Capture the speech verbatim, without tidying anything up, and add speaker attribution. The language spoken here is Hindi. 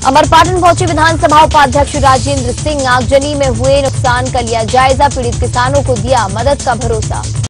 Speaker 1: अमरपाटन पहुंचे विधानसभा उपाध्यक्ष राजेंद्र सिंह। आगजनी में हुए नुकसान का लिया जायजा, पीड़ित किसानों को दिया मदद का भरोसा।